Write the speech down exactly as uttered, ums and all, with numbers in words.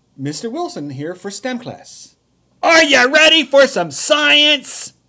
Mister Wilson here for STEM class. Are you ready for some science?